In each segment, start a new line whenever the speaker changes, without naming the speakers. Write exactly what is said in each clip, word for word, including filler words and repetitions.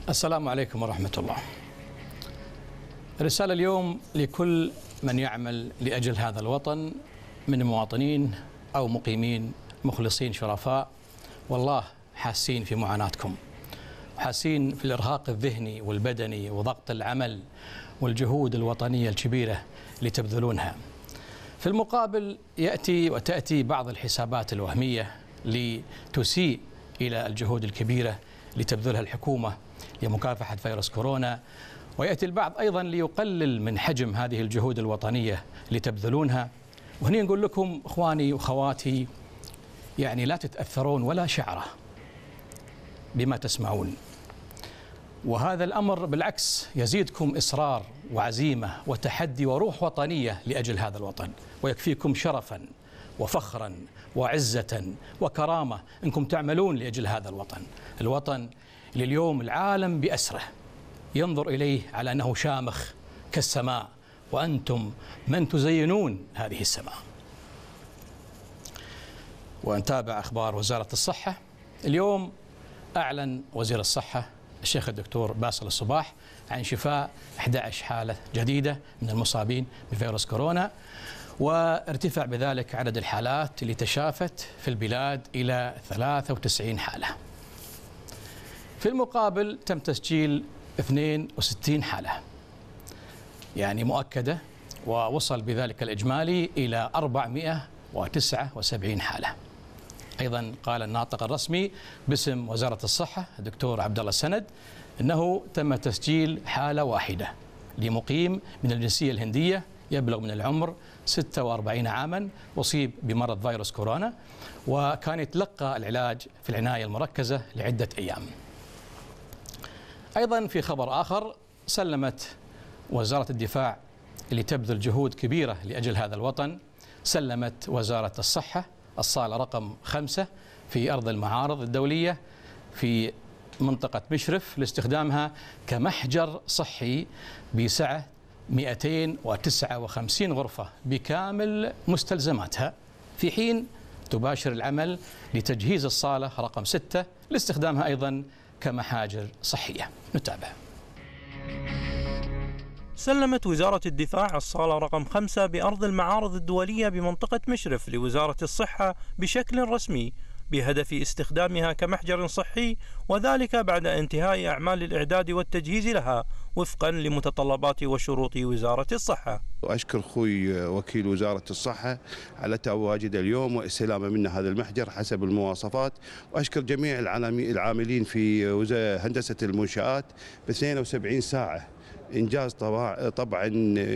السلام عليكم ورحمة الله. رسالة اليوم لكل من يعمل لأجل هذا الوطن من مواطنين أو مقيمين مخلصين شرفاء، والله حاسين في معاناتكم، حاسين في الإرهاق الذهني والبدني وضغط العمل والجهود الوطنية الكبيرة اللي تبذلونها. في المقابل يأتي وتأتي بعض الحسابات الوهمية لتسيء إلى الجهود الكبيرة اللي تبذلها الحكومة لمكافحة فيروس كورونا، ويأتي البعض أيضا ليقلل من حجم هذه الجهود الوطنية اللي تبذلونها. وهنا نقول لكم إخواني وأخواتي، يعني لا تتأثرون ولا شعرة بما تسمعون، وهذا الأمر بالعكس يزيدكم إصرار وعزيمة وتحدي وروح وطنية لأجل هذا الوطن، ويكفيكم شرفا وفخرا وعزة وكرامة أنكم تعملون لأجل هذا الوطن، الوطن اللي اليوم العالم بأسره ينظر إليه على أنه شامخ كالسماء، وأنتم من تزينون هذه السماء. ونتابع أخبار وزارة الصحة. اليوم أعلن وزير الصحة الشيخ الدكتور باسل الصباح عن شفاء أحد عشر حالة جديدة من المصابين بفيروس كورونا، وارتفع بذلك عدد الحالات اللي تشافت في البلاد إلى ثلاثة وتسعين حالة. في المقابل تم تسجيل اثنين وستين حالة يعني مؤكدة، ووصل بذلك الإجمالي إلى أربعمئة وتسعة وسبعين حالة. أيضا قال الناطق الرسمي باسم وزارة الصحة الدكتور عبد الله السند أنه تم تسجيل حالة واحدة لمقيم من الجنسية الهندية يبلغ من العمر ستة وأربعين عاما، أصيب بمرض فيروس كورونا وكان يتلقى العلاج في العناية المركزة لعدة أيام. أيضا في خبر آخر، سلمت وزارة الدفاع اللي تبذل جهود كبيرة لأجل هذا الوطن، سلمت وزارة الصحة الصالة رقم خمسة في أرض المعارض الدولية في منطقة مشرف لاستخدامها كمحجر صحي بسعة مئتين وتسعة وخمسين غرفة بكامل مستلزماتها، في حين تباشر العمل لتجهيز الصالة رقم ستة لاستخدامها أيضا كمحاجر صحية. نتابع.
سلمت وزارة الدفاع الصالة رقم خمسة بأرض المعارض الدولية بمنطقة مشرف لوزارة الصحة بشكل رسمي بهدف استخدامها كمحجر صحي، وذلك بعد انتهاء أعمال الإعداد والتجهيز لها وفقا لمتطلبات وشروط وزارة الصحة.
وأشكر أخوي وكيل وزارة الصحة على تواجد اليوم واستلامه منا هذا المحجر حسب المواصفات، وأشكر جميع العاملين في هندسة المنشآت ب اثنين وسبعين ساعة إنجاز طبعا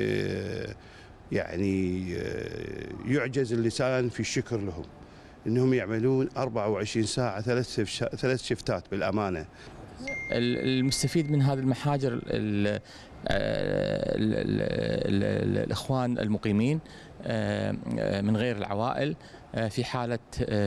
يعني يعجز اللسان في الشكر لهم، إنهم يعملون أربعة وعشرين ساعة ثلاث ثلاث شفتات بالأمانة.
المستفيد من هذه المحاجر ال ال ال الإخوان المقيمين من غير العوائل في حالة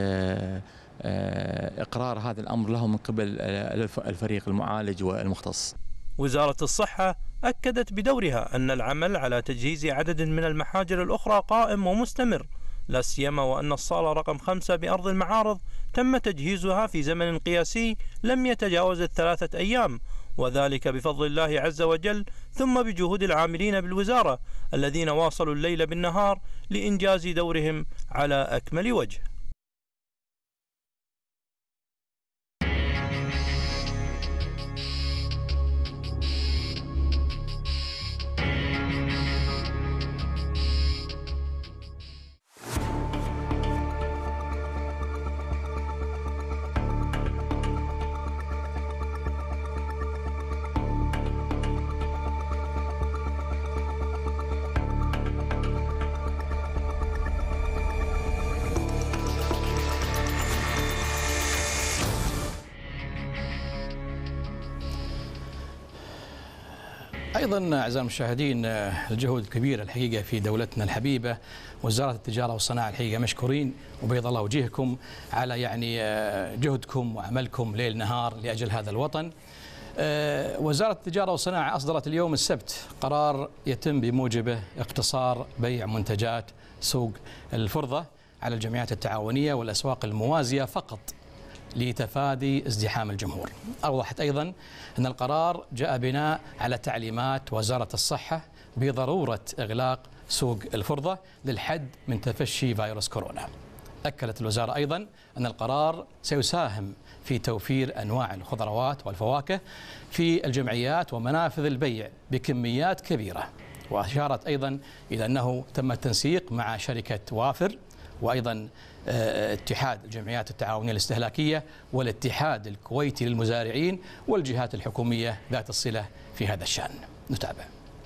إقرار هذا الأمر لهم من قبل الفريق المعالج والمختص.
وزارة الصحة أكدت بدورها أن العمل على تجهيز عدد من المحاجر الأخرى قائم ومستمر، لا سيما وأن الصالة رقم خمسة بأرض المعارض تم تجهيزها في زمن قياسي لم يتجاوز الثلاثة أيام، وذلك بفضل الله عز وجل ثم بجهود العاملين بالوزارة الذين واصلوا الليل بالنهار لإنجاز دورهم على أكمل وجه.
أيضا أعزائي المشاهدين، الجهود الكبيرة الحقيقة في دولتنا الحبيبة، وزارة التجارة والصناعة الحقيقة مشكورين وبيض الله وجهكم على يعني جهدكم وعملكم ليل نهار لأجل هذا الوطن. وزارة التجارة والصناعة أصدرت اليوم السبت قرار يتم بموجبه اقتصار بيع منتجات سوق الفرضة على الجمعيات التعاونية والأسواق الموازية فقط لتفادي ازدحام الجمهور. أوضحت أيضا أن القرار جاء بناء على تعليمات وزارة الصحة بضرورة إغلاق سوق الفرضة للحد من تفشي فيروس كورونا. أكدت الوزارة أيضا أن القرار سيساهم في توفير أنواع الخضروات والفواكه في الجمعيات ومنافذ البيع بكميات كبيرة. وأشارت أيضا إلى أنه تم التنسيق مع شركة وافر وأيضا اتحاد الجمعيات التعاونية الاستهلاكية والاتحاد الكويتي للمزارعين والجهات الحكومية ذات الصلة في هذا الشأن. نتابع.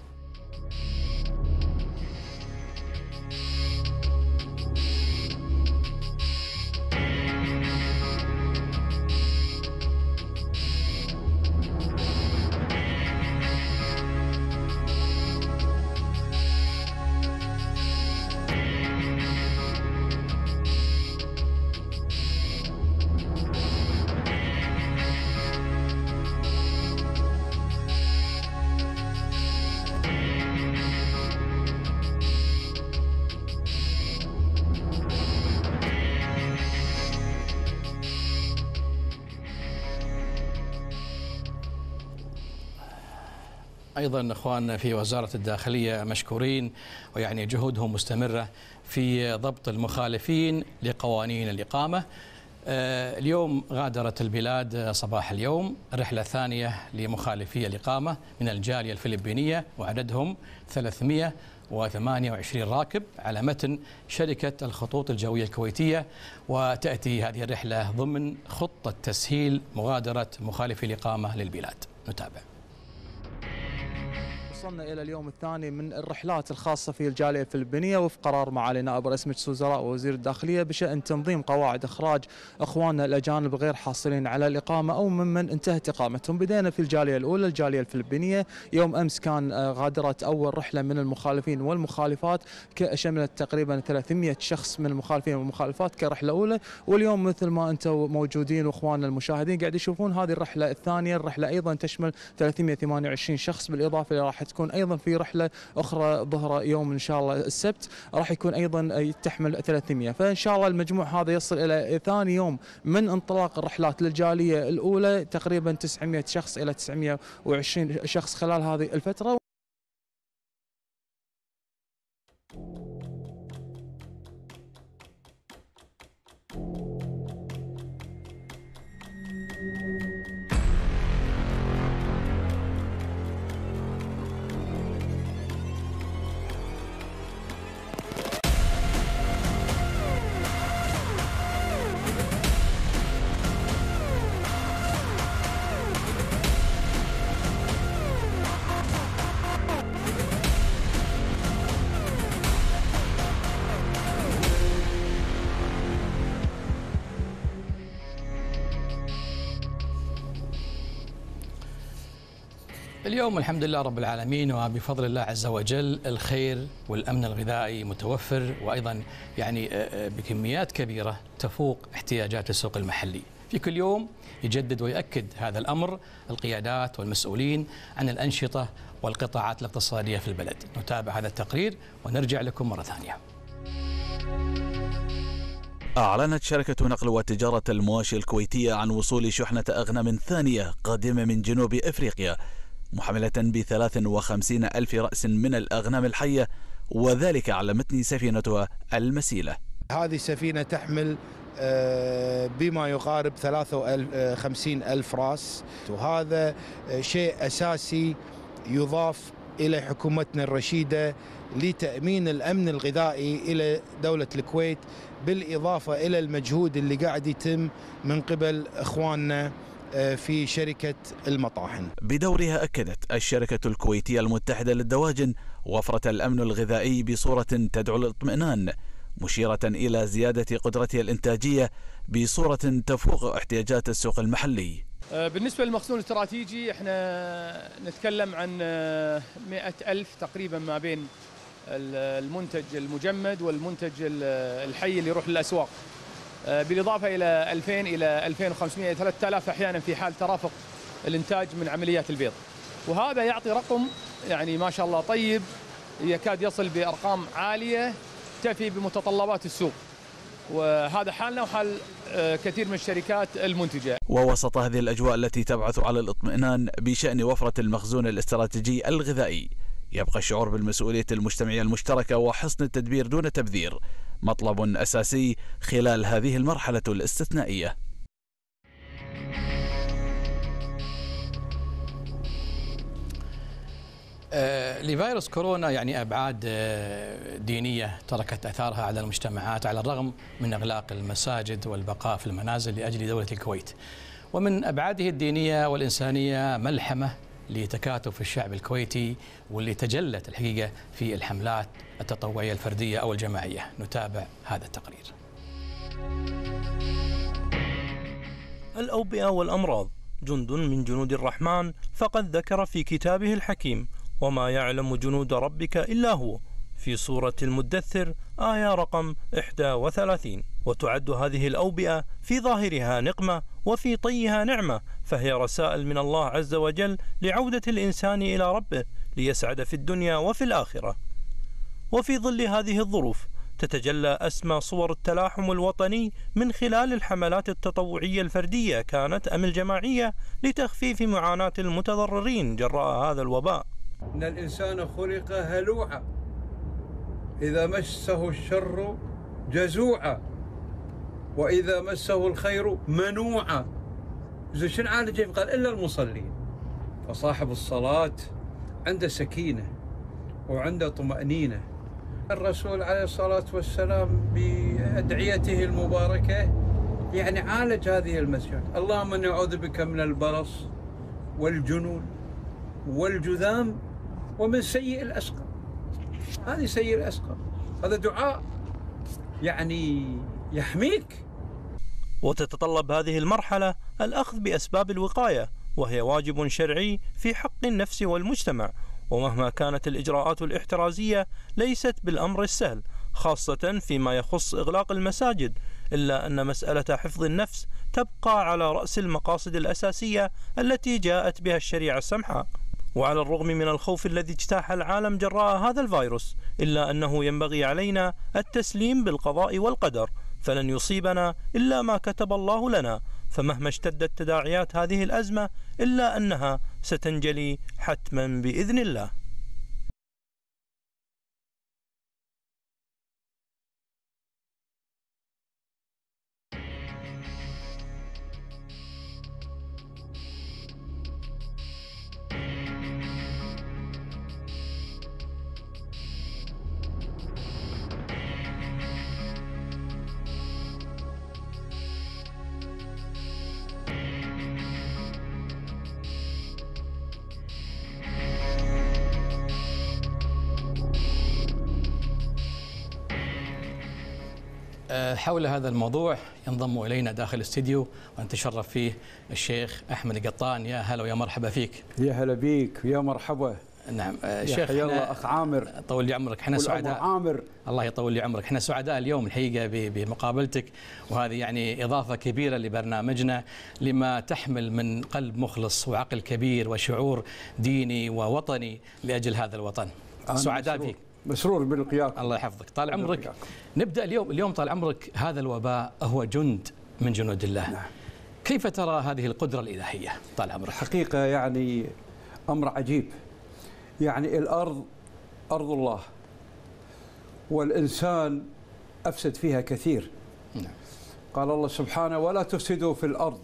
أيضا أخواننا في وزارة الداخلية مشكورين، ويعني جهودهم مستمرة في ضبط المخالفين لقوانين الإقامة. اليوم غادرت البلاد صباح اليوم رحلة ثانية لمخالفي الإقامة من الجالية الفلبينية وعددهم ثلاثمئة وثمانية وعشرين راكب على متن شركة الخطوط الجوية الكويتية. وتأتي هذه الرحلة ضمن خطة تسهيل مغادرة مخالفي الإقامة للبلاد. نتابع.
وصلنا إلى اليوم الثاني من الرحلات الخاصة في الجالية الفلبينية وفق قرار معالي نائب رئيس مجلس الوزراء ووزير الداخلية بشأن تنظيم قواعد إخراج إخواننا الأجانب غير حاصلين على الإقامة أو ممن انتهت إقامتهم. بدينا في الجالية الأولى الجالية الفلبينية. يوم أمس كان غادرت أول رحلة من المخالفين والمخالفات شملت تقريبا ثلاثمئة شخص من المخالفين والمخالفات كرحلة أولى. واليوم مثل ما أنتم موجودين وإخواننا المشاهدين قاعد يشوفون هذه الرحلة الثانية. الرحلة أيضا تشمل ثلاثمئة وثمانية وعشرين شخص بالإضافة اللي راح تكون أيضا في رحلة أخرى ظهر يوم إن شاء الله السبت راح يكون أيضا تحمل ثلاثمئة. فإن شاء الله المجموع هذا يصل إلى ثاني يوم من انطلاق الرحلات للجالية الأولى تقريبا تسعمئة شخص إلى تسعمئة وعشرين شخص خلال هذه الفترة.
اليوم الحمد لله رب العالمين وبفضل الله عز وجل الخير والأمن الغذائي متوفر، وأيضا يعني بكميات كبيرة تفوق احتياجات السوق المحلي. في كل يوم يجدد ويؤكد هذا الأمر القيادات والمسؤولين عن الأنشطة والقطاعات الاقتصادية في البلد. نتابع هذا التقرير ونرجع لكم مرة ثانية.
أعلنت شركة نقل وتجارة المواشي الكويتية عن وصول شحنة أغنام ثانية قادمة من جنوب إفريقيا محملة بثلاث وخمسين ألف رأس من الأغنام الحية، وذلك على متن سفينتها المسيلة.
هذه السفينة تحمل بما يقارب ثلاثة وخمسين ألف رأس، وهذا شيء أساسي يضاف إلى حكومتنا الرشيدة لتأمين الأمن الغذائي إلى دولة الكويت، بالإضافة إلى المجهود اللي قاعد يتم من قبل إخواننا في شركة المطاحن.
بدورها أكدت الشركة الكويتية المتحدة للدواجن وفرة الأمن الغذائي بصورة تدعو للاطمئنان، مشيرة إلى زيادة قدرتها الإنتاجية بصورة تفوق احتياجات السوق المحلي.
بالنسبة للمخزون الاستراتيجي احنا نتكلم عن مئة ألف تقريبا ما بين المنتج المجمد والمنتج الحي اللي يروح للأسواق، بالإضافة إلى ألفين إلى ألفين وخمسمئة ثلاثة آلاف أحيانا في حال ترافق الإنتاج من عمليات البيض، وهذا يعطي رقم يعني ما شاء الله طيب يكاد يصل بأرقام عالية تفي بمتطلبات السوق. وهذا حالنا وحال كثير من الشركات المنتجة.
ووسط هذه الأجواء التي تبعث على الاطمئنان بشأن وفرة المخزون الاستراتيجي الغذائي، يبقى الشعور بالمسؤولية المجتمعية المشتركة وحسن التدبير دون تبذير مطلب أساسي خلال هذه المرحلة الاستثنائية.
لفيروس كورونا يعني أبعاد دينية تركت أثارها على المجتمعات على الرغم من إغلاق المساجد والبقاء في المنازل لأجل دولة الكويت. ومن أبعاده الدينية والإنسانية ملحمة لتكاتف الشعب الكويتي واللي تجلت الحقيقة في الحملات التطوعية الفردية أو الجماعية. نتابع هذا التقرير.
الأوبئة والأمراض جند من جنود الرحمن، فقد ذكر في كتابه الحكيم: وما يعلم جنود ربك إلا هو، في سورة المدثر آية رقم إحدى وثلاثين. وتعد هذه الأوبئة في ظاهرها نقمة وفي طيها نعمة، فهي رسائل من الله عز وجل لعودة الإنسان إلى ربه ليسعد في الدنيا وفي الآخرة. وفي ظل هذه الظروف تتجلى أسمى صور التلاحم الوطني من خلال الحملات التطوعية الفردية كانت أم الجماعية لتخفيف معاناة المتضررين جراء هذا الوباء.
إن الإنسان خلق هلوعا إذا مسه الشر جزوعا وإذا مسه الخير منوعا. إذا شنو عالجه؟ قال إلا المصلين. فصاحب الصلاة عنده سكينة وعنده طمأنينة. الرسول عليه الصلاة والسلام بأدعيته المباركة يعني عالج هذه المسجد. اللهم إني أعوذ بك من البرص والجنون والجذام ومن سيء الأسقم. هذه سيء الأسقم، هذا دعاء يعني يحميك.
وتتطلب هذه المرحلة الأخذ بأسباب الوقاية، وهي واجب شرعي في حق النفس والمجتمع. ومهما كانت الإجراءات الاحترازية ليست بالأمر السهل، خاصة فيما يخص إغلاق المساجد، إلا أن مسألة حفظ النفس تبقى على رأس المقاصد الأساسية التي جاءت بها الشريعة السمحاء. وعلى الرغم من الخوف الذي اجتاح العالم جراء هذا الفيروس، إلا أنه ينبغي علينا التسليم بالقضاء والقدر، فلن يصيبنا إلا ما كتب الله لنا. فمهما اشتدت تداعيات هذه الأزمة إلا أنها ستنجلي حتما بإذن الله.
حول هذا الموضوع ينضم إلينا داخل الاستديو ونتشرف فيه الشيخ أحمد قطان. يا هلا ويا مرحبا فيك.
يا هلا بيك ويا مرحبا.
نعم
شيخ يلا أخ عامر،
طول لي عمرك. احنا سعداء.
عامر
الله يطول لي عمرك. احنا سعداء اليوم الحقيقة بمقابلتك، وهذه يعني إضافة كبيرة لبرنامجنا لما تحمل من قلب مخلص وعقل كبير وشعور ديني ووطني لأجل هذا الوطن. سعداء فيك.
مسرور بلقياك.
الله يحفظك. طال عمرك. نبدأ اليوم اليوم طال عمرك، هذا الوباء هو جند من جنود الله. نعم. كيف ترى هذه القدرة الإلهية طال عمرك؟
حقيقة يعني أمر عجيب. يعني الأرض أرض الله والإنسان أفسد فيها كثير. نعم. قال الله سبحانه: ولا تفسدوا في الأرض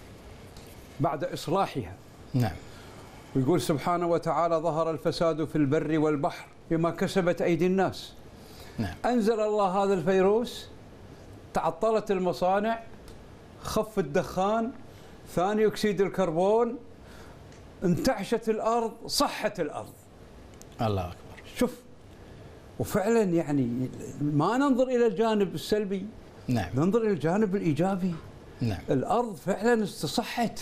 بعد إصلاحها.
نعم.
ويقول سبحانه وتعالى: ظهر الفساد في البر والبحر بما كسبت أيدي الناس.
نعم.
أنزل الله هذا الفيروس، تعطلت المصانع، خف الدخان، ثاني أكسيد الكربون، انتعشت الأرض، صحت الأرض.
الله أكبر.
شوف، وفعلا يعني ما ننظر إلى الجانب السلبي،
نعم،
ننظر إلى الجانب الإيجابي.
نعم.
الأرض فعلا استصحت،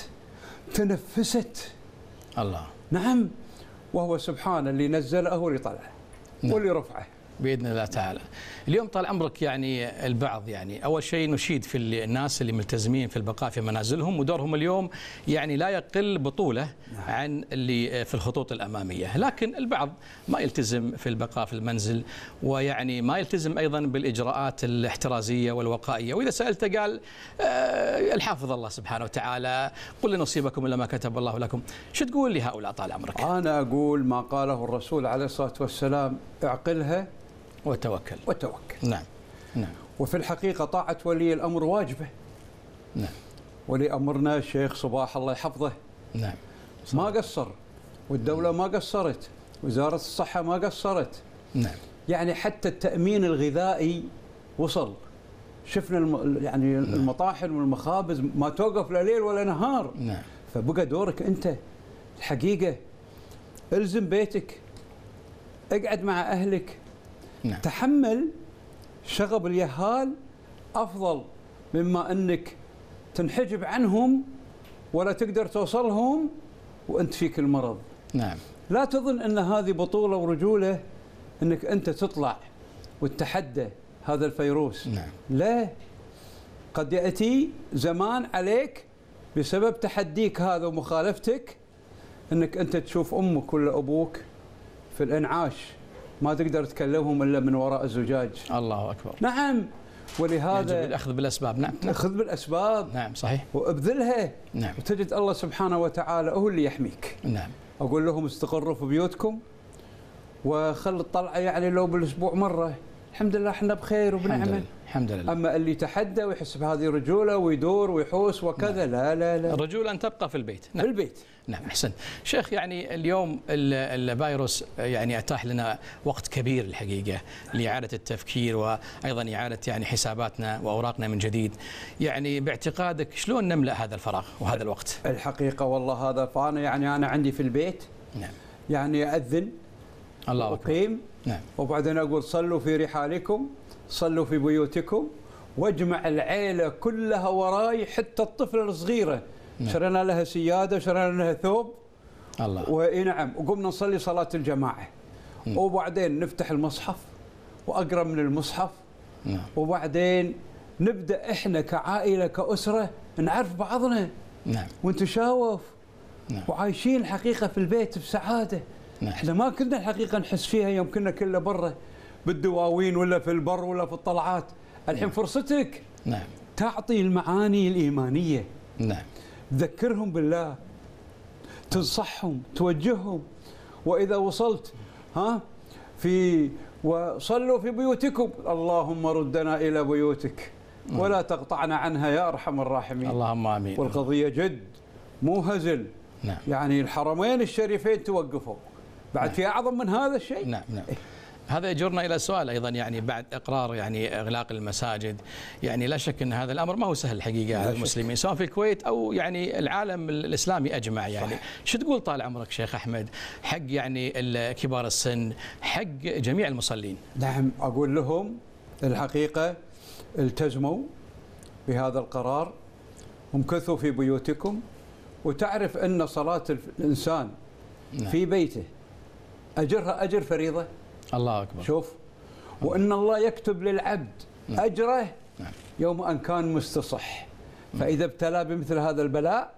تنفست.
الله.
نعم. وهو سبحانه اللي نزله واللي طلعه. نعم. واللي رفعه.
باذن الله تعالى. اليوم طال عمرك يعني البعض يعني اول شيء نشيد في الناس اللي ملتزمين في البقاء في منازلهم، ودورهم اليوم يعني لا يقل بطوله عن اللي في الخطوط الاماميه، لكن البعض ما يلتزم في البقاء في المنزل، ويعني ما يلتزم ايضا بالاجراءات الاحترازيه والوقائيه، واذا سالته قال أه الحافظ الله سبحانه وتعالى، قل لن يصيبكم الا ما كتب الله لكم. شو تقول لهؤلاء طال عمرك؟
انا اقول ما قاله الرسول عليه الصلاه والسلام: اعقلها
وتوكل.
وتوكل.
نعم. نعم.
وفي الحقيقه طاعه ولي الامر واجبه.
نعم.
ولي امرنا الشيخ صباح الله يحفظه
نعم
ما قصر، والدوله ما قصرت، وزاره الصحه ما قصرت.
نعم.
يعني حتى التامين الغذائي وصل. شفنا الم... يعني نعم. المطاحن والمخابز ما توقف لا ليل ولا نهار.
نعم.
فبقى دورك انت الحقيقه، الزم بيتك، اقعد مع اهلك.
نعم.
تحمل شغب اليهال افضل مما انك تنحجب عنهم ولا تقدر توصلهم وانت فيك المرض.
نعم.
لا تظن ان هذه بطوله ورجوله انك انت تطلع وتتحدى هذا الفيروس.
نعم.
لا، قد ياتي زمان عليك بسبب تحديك هذا ومخالفتك انك انت تشوف امك ولا ابوك في الانعاش ما تقدر تكلمهم الا من وراء الزجاج.
الله اكبر.
نعم. ولهذا
يجب الاخذ بالاسباب. نعم.
خذ بالاسباب.
نعم صحيح.
وابذلها.
نعم.
وتجد الله سبحانه وتعالى هو اللي يحميك.
نعم.
اقول لهم استقروا في بيوتكم وخل الطلعه يعني لو بالاسبوع مره، الحمد لله احنا بخير وبنعمه.
الحمد لله.
اما اللي يتحدى ويحس بهذه رجوله ويدور ويحوس وكذا،
نعم.
لا لا لا.
الرجوله ان تبقى في البيت.
نعم. في البيت.
نعم احسن. شيخ يعني اليوم الفيروس يعني اتاح لنا وقت كبير الحقيقه لاعاده التفكير وايضا اعاده يعني حساباتنا واوراقنا من جديد. يعني باعتقادك شلون نملا هذا الفراغ وهذا الوقت؟
الحقيقه والله هذا فانا يعني انا عندي في البيت
نعم
يعني اذن
الله اكبر
اقيم
نعم
وبعدين اقول صلوا في رحالكم، صلوا في بيوتكم، واجمع العيله كلها وراي حتى الطفله الصغيره. نعم. شرينا لها سياده، شرينا لها ثوب.
الله.
واي نعم، وقمنا نصلي صلاه الجماعه. م. وبعدين نفتح المصحف واقرا من المصحف.
نعم.
وبعدين نبدا احنا كعائله كاسره نعرف بعضنا.
نعم.
ونتشاوف.
نعم.
وعايشين الحقيقه في البيت بسعاده.
نعم.
احنا ما كنا الحقيقه نحس فيها يوم كنا كله برا بالدواوين ولا في البر ولا في الطلعات. الحين
نعم.
فرصتك.
نعم.
تعطي المعاني الايمانيه.
نعم.
تذكرهم بالله، تنصحهم، توجههم. واذا وصلت ها في وصلوا في بيوتكم، اللهم ردنا الى بيوتك ولا تقطعنا عنها يا ارحم الراحمين.
اللهم امين.
والقضيه جد مو هزل.
نعم.
يعني الحرمين الشريفين توقفوا بعد. نعم. في اعظم من هذا الشيء.
نعم نعم. هذا يجرنا الى سؤال ايضا، يعني بعد اقرار يعني اغلاق المساجد، يعني لا شك ان هذا الامر ما هو سهل الحقيقه على المسلمين سواء في الكويت او يعني العالم الاسلامي اجمع. يعني صح. شو تقول طال عمرك شيخ احمد حق يعني كبار السن، حق جميع المصلين؟
نعم، اقول لهم الحقيقه التزموا بهذا القرار وامكثوا في بيوتكم، وتعرف ان صلاه الانسان نعم. في بيته اجرها اجر فريضه.
الله اكبر.
شوف، وان الله يكتب للعبد نعم. اجره
نعم.
يوم ان كان مستصح. فاذا ابتلى بمثل هذا البلاء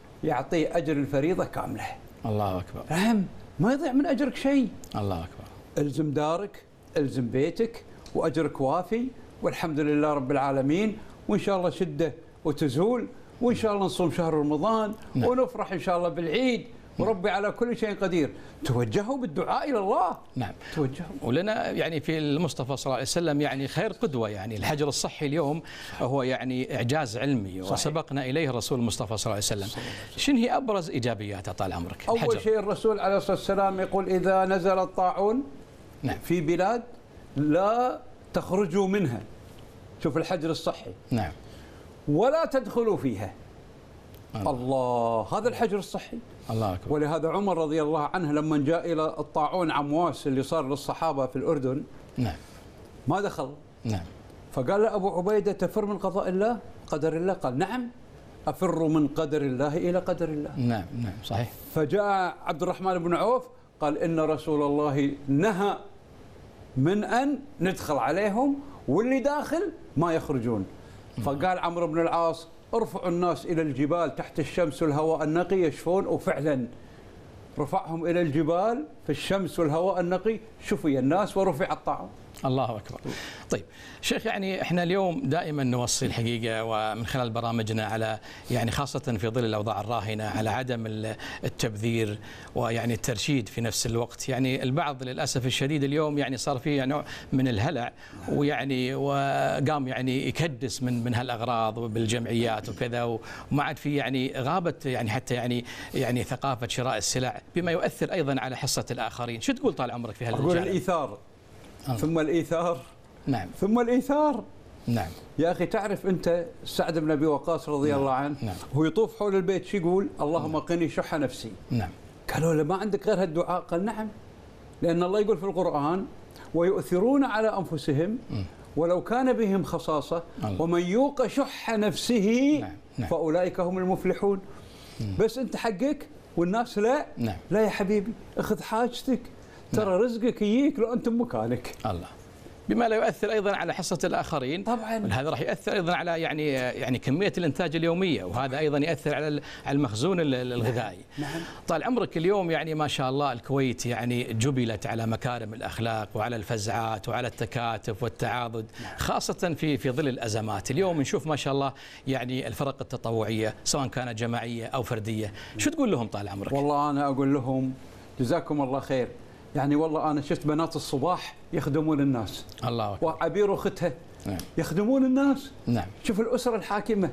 يعطيه اجر الفريضه كامله.
الله اكبر.
نعم، ما يضيع من اجرك شيء.
الله اكبر.
الزم دارك، الزم بيتك، واجرك وافي، والحمد لله رب العالمين. وان شاء الله شده وتزول، وان شاء الله نصوم شهر رمضان نعم. ونفرح ان شاء الله بالعيد. وربي على كل شيء قدير. توجهوا بالدعاء الى الله.
نعم.
توجهوا.
ولنا يعني في المصطفى صلى الله عليه وسلم يعني خير قدوه. يعني الحجر الصحي اليوم هو يعني اعجاز علمي صحيح. وسبقنا اليه الرسول المصطفى صلى الله عليه وسلم. شنو هي ابرز ايجابياته طال عمرك؟
اول الحجر. شيء الرسول عليه الصلاه والسلام يقول اذا نزل الطاعون
نعم.
في بلاد لا تخرجوا منها. شوف الحجر الصحي.
نعم.
ولا تدخلوا فيها. الله, الله. هذا الحجر الصحي.
الله أكبر.
ولهذا عمر رضي الله عنه لما جاء إلى الطاعون عمواس اللي صار للصحابة في الأردن
نعم.
ما دخل.
نعم.
فقال له أبو عبيدة تفر من قضاء الله قدر الله؟ قال نعم أفر من قدر الله إلى قدر الله.
نعم نعم صحيح.
فجاء عبد الرحمن بن عوف قال إن رسول الله نهى من أن ندخل عليهم واللي داخل ما يخرجون. فقال عمرو بن العاص ارفعوا الناس إلى الجبال تحت الشمس والهواء النقي يشفون، وفعلا رفعهم إلى الجبال في الشمس والهواء النقي شفي الناس ورفع الطاعون.
الله أكبر. طيب شيخ، يعني احنا اليوم دائما نوصي الحقيقة ومن خلال برامجنا على يعني خاصة في ظل الأوضاع الراهنة على عدم التبذير ويعني الترشيد في نفس الوقت. يعني البعض للأسف الشديد اليوم يعني صار فيه نوع من الهلع، ويعني وقام يعني يكدس من من هالأغراض بالجمعيات وكذا، وما عاد في يعني غابت يعني حتى يعني يعني ثقافة شراء السلع، بما يؤثر أيضا على حصة الآخرين. شو تقول طال عمرك في هالجانب؟
أقول الإيثار ثم الإيثار
نعم
ثم الإيثار.
نعم
يا أخي، تعرف أنت سعد بن أبي وقاص رضي
نعم.
الله عنه
نعم.
هو يطوف حول البيت شو يقول؟ اللهم قني شح نفسي.
نعم.
قالوا له ما عندك غير هالدعاء؟ قال نعم، لأن الله يقول في القرآن ويؤثرون على أنفسهم ولو كان بهم خصاصة الله. ومن يوق شح نفسه نعم. نعم. فأولئك هم المفلحون. مم. بس أنت حقك والناس لا.
نعم.
لا يا حبيبي، اخذ حاجتك، ترى نعم. رزقك يجيك لو أنت مكانك.
الله. بما لا يؤثر ايضا على حصه الاخرين
طبعا.
هذا راح ياثر ايضا على يعني يعني كميه الانتاج اليوميه، وهذا ايضا ياثر على على المخزون الغذائي.
نعم.
طال عمرك اليوم يعني ما شاء الله الكويت يعني جبلت على مكارم الاخلاق وعلى الفزعات وعلى التكاتف والتعاضد، خاصه في في ظل الازمات. اليوم نشوف ما شاء الله يعني الفرق التطوعيه سواء كانت جماعيه او فرديه، شو تقول لهم طال عمرك؟
والله انا اقول لهم جزاكم الله خير. يعني والله أنا شفت بنات الصباح يخدمون الناس.
الله أكبر.
وعبير أختها
نعم.
يخدمون الناس.
نعم.
شوف الأسرة الحاكمة.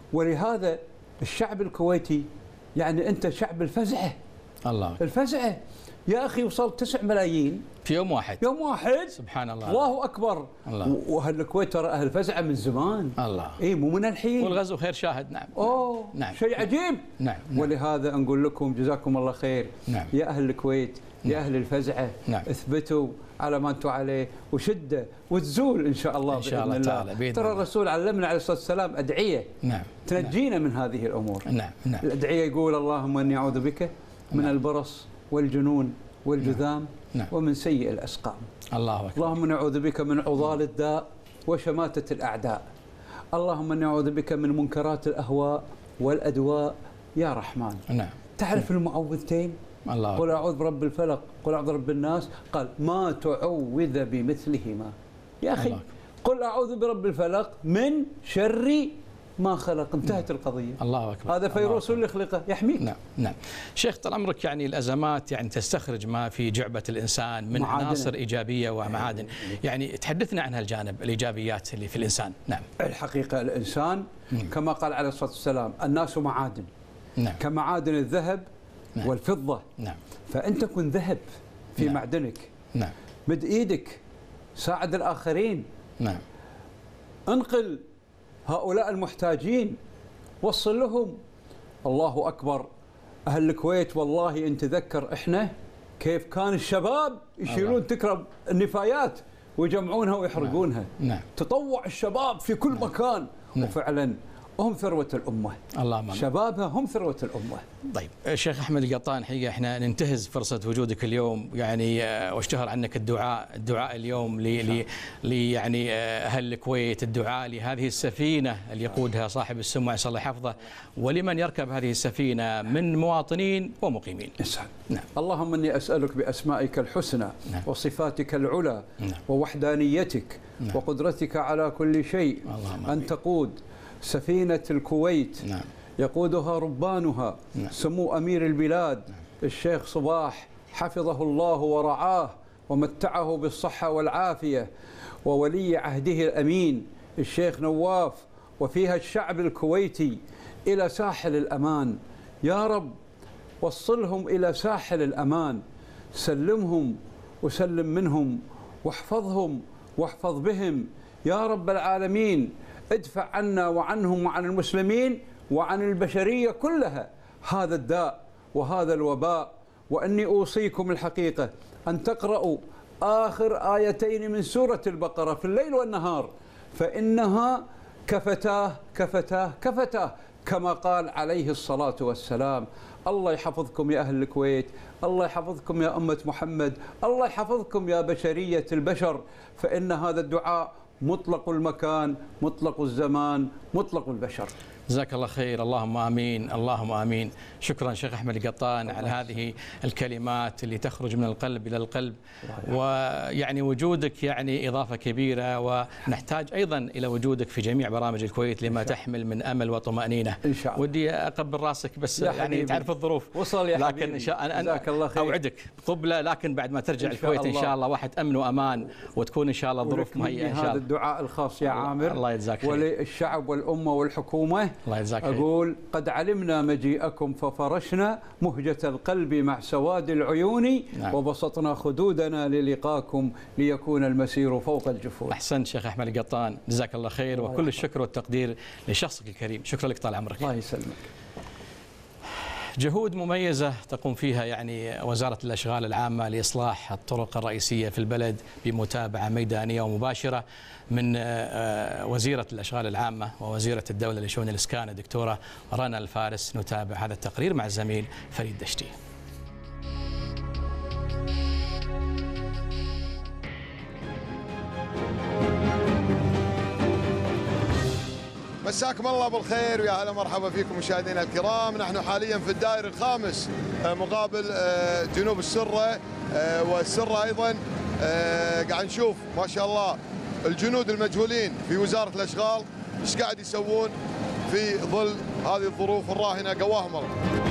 ولهذا الشعب الكويتي يعني أنت شعب الفزعة.
الله أكبر.
الفزعة يا أخي وصلت تسع ملايين
في يوم واحد.
يوم واحد.
سبحان الله.
الله أكبر.
الله.
وأهل الكويت ترى أهل فزعة من زمان.
الله.
إي مو من الحين.
والغزو خير شاهد. نعم.
أوه.
نعم.
شيء عجيب.
نعم. نعم.
ولهذا نقول لكم جزاكم الله خير.
نعم.
يا أهل الكويت، يا أهل الفزعة،
نعم.
اثبتوا على ما أنتم عليه وشدة وتزول إن شاء الله.
إن شاء الله تعالى بإذن
ترى الرسول علمنا عليه الصلاة والسلام أدعية
نعم.
تنجينا من هذه الأمور.
نعم. نعم.
الأدعية يقول اللهم إني أعوذ بك من
نعم.
البرص والجنون والجذام
نعم.
ومن سيء الأسقام.
الله أكبر.
اللهم إني أعوذ بك من عضال الداء وشماتة الأعداء. اللهم إني أعوذ بك من منكرات الأهواء والأدواء يا رحمن.
نعم.
تعرف
نعم.
المعوذتين؟
الله.
قل أعوذ برب الفلق، قل أعوذ برب الناس، قال ما تعوذ بمثلهما. يا أخي الله. قل أعوذ برب الفلق من شر ما خلق، انتهت
نعم.
القضية.
الله أكبر.
هذا فيروس اللي خلقه يحميك.
نعم. نعم. شيخ طال عمرك يعني الأزمات يعني تستخرج ما في جعبة الإنسان من معادنة. عناصر إيجابية ومعادن، يعني تحدثنا عن هالجانب الإيجابيات اللي في الإنسان. نعم.
الحقيقة الإنسان مم. كما قال عليه الصلاة والسلام الناس معادن.
نعم.
كمعادن الذهب نعم. والفضة.
نعم.
فأنت كن ذهب في
نعم.
معدنك.
نعم.
مد إيدك، ساعد الآخرين.
نعم.
انقل هؤلاء المحتاجين، وصل لهم. الله أكبر. أهل الكويت والله أن تذكر إحنا كيف كان الشباب يشيلون تكرب النفايات ويجمعونها ويحرقونها.
نعم.
تطوع الشباب في كل نعم. مكان. نعم. وفعلا هم ثروة الأمة.
اللهم
شبابها هم ثروة الأمة.
طيب الشيخ أحمد القطان، حقيقة احنا ننتهز فرصة وجودك اليوم يعني واشتهر عنك الدعاء الدعاء اليوم ل يعني أهل الكويت، الدعاء لهذه السفينة اللي يقودها صاحب السمو عسى الله حفظه، ولمن يركب هذه السفينة من مواطنين ومقيمين.
يسعد. نعم. اللهم إني أسألك بأسمائك الحسنى نعم. وصفاتك العلى نعم. ووحدانيتك نعم. وقدرتك على كل شيء أن تقود سفينة الكويت نعم. يقودها ربانها نعم. سمو أمير البلاد نعم. الشيخ صباح حفظه الله ورعاه ومتعه بالصحة والعافية، وولي عهده الأمين الشيخ نواف، وفيها الشعب الكويتي إلى ساحل الأمان. يا رب وصلهم إلى ساحل الأمان، سلمهم وسلم منهم واحفظهم واحفظ بهم يا رب العالمين. ادفع عنا وعنهم وعن المسلمين وعن البشرية كلها هذا الداء وهذا الوباء. وأني أوصيكم الحقيقة أن تقرأوا آخر آيتين من سورة البقرة في الليل والنهار، فإنها كفتاه كفتاه كفتاه كما قال عليه الصلاة والسلام. الله يحفظكم يا أهل الكويت، الله يحفظكم يا أمة محمد، الله يحفظكم يا بشرية البشر، فإن هذا الدعاء مطلق المكان، مطلق الزمان، مطلق البشر.
جزاك الله خير، اللهم امين، اللهم امين. شكرا شيخ احمد القطان على هذه الكلمات اللي تخرج من القلب الى القلب، ويعني وجودك يعني اضافه كبيره، ونحتاج ايضا الى وجودك في جميع برامج الكويت لما تحمل من امل وطمانينه.
ان شاء الله.
ودي اقبل راسك بس يعني تعرف الظروف
وصل يا
لكن ان شاء الله
جزاك الله خير.
اوعدك قبله، لكن بعد ما ترجع الكويت ان شاء الله واحد امن وامان، وتكون ان شاء الله الظروف مهيئه ان شاء الله.
هذا الدعاء الخاص يا عامر،
الله يجزاك خير،
وللشعب والامه والحكومه.
الله يجزاك خير.
أقول قد علمنا مجيئكم ففرشنا مهجة القلب مع سواد العيون، نعم. وبسطنا خدودنا للقاكم ليكون المسير فوق الجفون.
أحسنت شيخ أحمد القطان، جزاك الله خير، الله وكل يحفظ. الشكر والتقدير لشخصك الكريم. شكرا لك طال عمرك.
الله يسلمك.
جهود مميزة تقوم فيها يعني وزارة الأشغال العامة لإصلاح الطرق الرئيسية في البلد بمتابعة ميدانية ومباشرة من وزيرة الأشغال العامة ووزيرة الدولة لشؤون الإسكان الدكتورة رنا الفارس. نتابع هذا التقرير مع الزميل فريد دشتي.
مساكم الله بالخير ويا هلا مرحبا فيكم مشاهدينا الكرام. نحن حاليا في الدائر الخامس مقابل جنوب السرة، والسرة أيضا قاعد نشوف ما شاء الله الجنود المجهولين في وزارة الأشغال ايش قاعد يسوون في ظل هذه الظروف الراهنة. قواهم الله.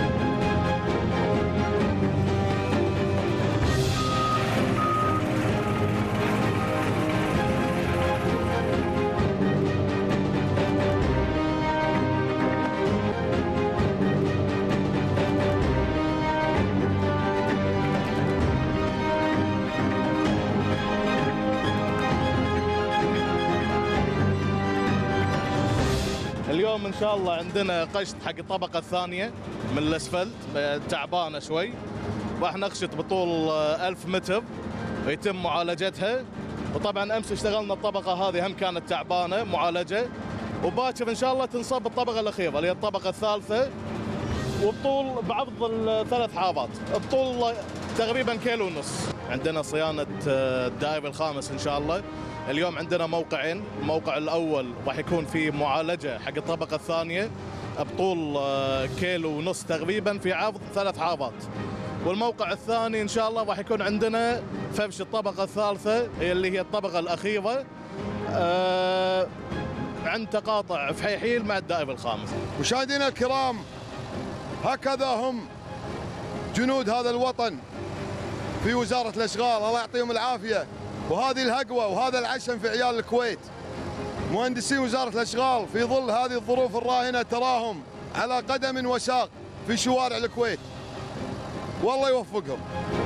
اليوم ان شاء الله عندنا قشط حق الطبقه الثانيه من الاسفلت تعبانه شوي، راح نقشط بطول ألف متر ويتم معالجتها. وطبعا امس اشتغلنا الطبقه هذه هم كانت تعبانه معالجه، وباكر ان شاء الله تنصب الطبقه الاخيره اللي هي الطبقه الثالثه، وبطول بعرض الثلاث حارات الطول تقريبا كيلو ونص. عندنا صيانه الدائري الخامس ان شاء الله. اليوم عندنا موقعين، الموقع الأول راح يكون فيه معالجة حق الطبقة الثانية بطول كيلو ونص تقريبا في عرض ثلاث حارات، والموقع الثاني إن شاء الله راح يكون عندنا فرش الطبقة الثالثة اللي هي الطبقة الأخيرة أه عند تقاطع فحيحيل مع الدائري الخامس.
مشاهدينا الكرام، هكذا هم جنود هذا الوطن في وزارة الأشغال، الله يعطيهم العافية. وهذه الهقوة وهذا العشم في عيال الكويت. مهندسي وزارة الأشغال في ظل هذه الظروف الراهنة تراهم على قدم وساق في شوارع الكويت، والله يوفقهم.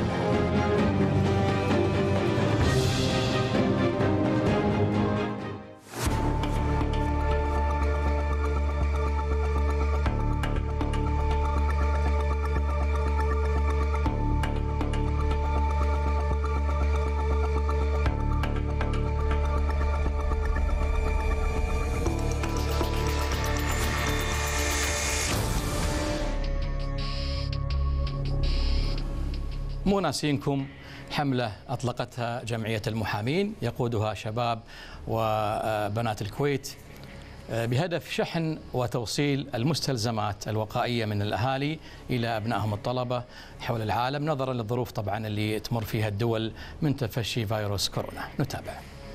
مو ناسينكم حملة أطلقتها جمعية المحامين يقودها شباب وبنات الكويت بهدف شحن وتوصيل المستلزمات الوقائية من الأهالي إلى أبنائهم الطلبة حول العالم، نظرا للظروف طبعا اللي تمر فيها الدول من تفشي فيروس كورونا. نتابع.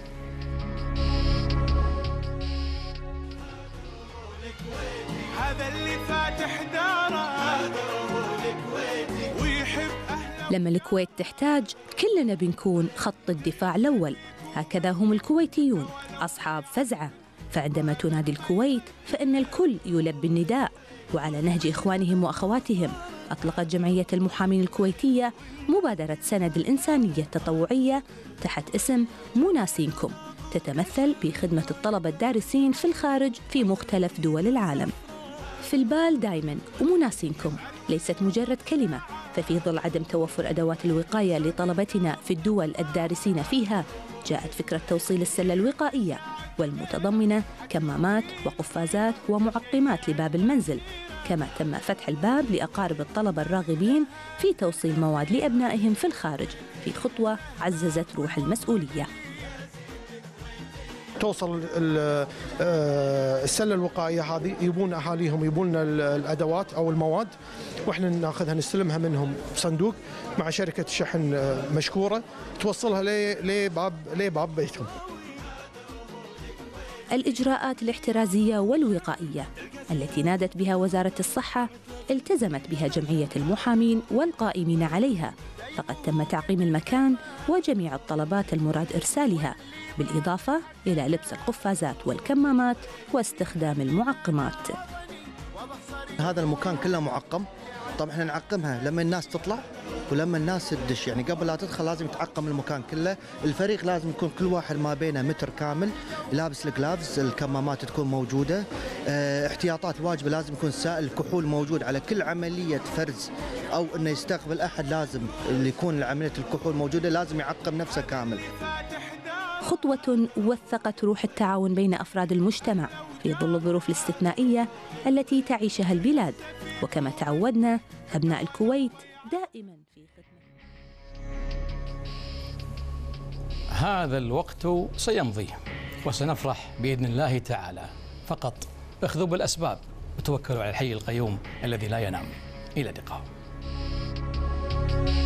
هذا اللي فاتح داره هذا هو الكويتي ويحب أهله.
لما الكويت تحتاج كلنا بنكون خط الدفاع الأول، هكذا هم الكويتيون أصحاب فزعة، فعندما تنادي الكويت فإن الكل يلبي النداء. وعلى نهج إخوانهم وأخواتهم أطلقت جمعية المحامين الكويتية مبادرة سند الإنسانية التطوعية تحت اسم مو ناسينكم، تتمثل بخدمة الطلبة الدارسين في الخارج في مختلف دول العالم. في البال دايماً ومو ناسينكم ليست مجرد كلمة، ففي ظل عدم توفر أدوات الوقاية لطلبتنا في الدول الدارسين فيها، جاءت فكرة توصيل السلة الوقائية والمتضمنة كمامات وقفازات ومعقمات لباب المنزل، كما تم فتح الباب لأقارب الطلبة الراغبين في توصيل مواد لأبنائهم في الخارج في خطوة عززت روح المسؤولية.
توصل السله الوقائيه هذه يبون اهاليهم يبون الادوات او المواد، واحنا ناخذها نستلمها منهم بصندوق مع شركه شحن مشكوره توصلها لباب لباب بيتهم.
الإجراءات الاحترازية والوقائية التي نادت بها وزارة الصحة التزمت بها جمعية المحامين والقائمين عليها، فقد تم تعقيم المكان وجميع الطلبات المراد إرسالها، بالإضافة إلى لبس القفازات والكمامات واستخدام المعقمات.
هذا المكان كله معقم، طبعا احنا نعقمها لما الناس تطلع ولما الناس تدش، يعني قبل لا تدخل لازم يتعقم المكان كله. الفريق لازم يكون كل واحد ما بينه متر كامل، لابس الجلافز، الكمامات تكون موجوده، اه احتياطات واجبه، لازم يكون سائل الكحول موجود على كل عمليه فرز او انه يستقبل احد، لازم اللي يكون عمليه الكحول موجوده لازم يعقم نفسه كامل.
خطوة وثقت روح التعاون بين أفراد المجتمع في ظل الظروف الاستثنائية التي تعيشها البلاد، وكما تعودنا أبناء الكويت دائما في خدمة.
هذا الوقت سيمضي وسنفرح بإذن الله تعالى، فقط اخذوا بالأسباب وتوكلوا على الحي القيوم الذي لا ينام. إلى اللقاء.